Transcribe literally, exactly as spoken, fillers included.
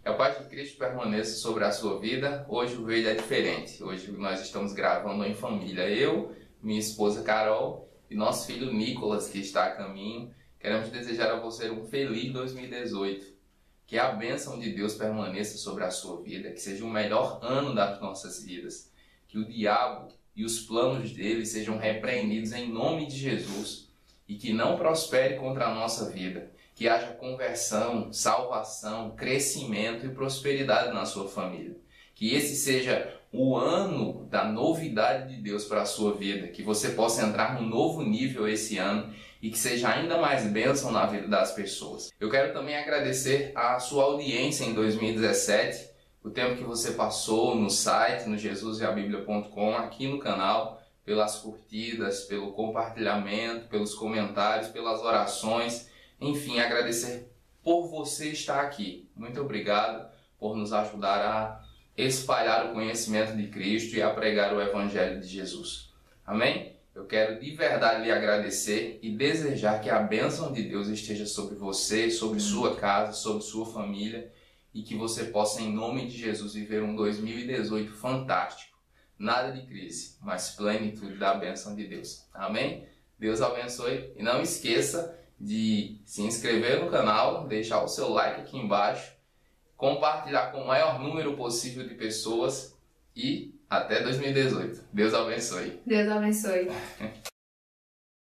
Que a paz de Cristo permaneça sobre a sua vida. Hoje o vídeo é diferente. Hoje nós estamos gravando em família. Eu, minha esposa Carol e nosso filho Nicolas, que está a caminho. Queremos desejar a você um feliz dois mil e dezoito. Que a bênção de Deus permaneça sobre a sua vida. Que seja o melhor ano das nossas vidas. Que o diabo e os planos dele sejam repreendidos em nome de Jesus. E que não prospere contra a nossa vida. Que haja conversão, salvação, crescimento e prosperidade na sua família. Que esse seja o ano da novidade de Deus para a sua vida. Que você possa entrar num novo nível esse ano e que seja ainda mais bênção na vida das pessoas. Eu quero também agradecer a sua audiência em dois mil e dezessete, o tempo que você passou no site, no jesus e a bíblia ponto com, aqui no canal, pelas curtidas, pelo compartilhamento, pelos comentários, pelas orações. Enfim, agradecer por você estar aqui. Muito obrigado por nos ajudar a espalhar o conhecimento de Cristo e a pregar o Evangelho de Jesus. Amém? Eu quero de verdade lhe agradecer e desejar que a bênção de Deus esteja sobre você, sobre sua casa, sobre sua família e que você possa, em nome de Jesus, viver um dois mil e dezoito fantástico. Nada de crise, mas plenitude da bênção de Deus. Amém? Deus abençoe e não esqueça de se inscrever no canal, deixar o seu like aqui embaixo, compartilhar com o maior número possível de pessoas e até dois mil e dezoito. Deus abençoe. Deus abençoe.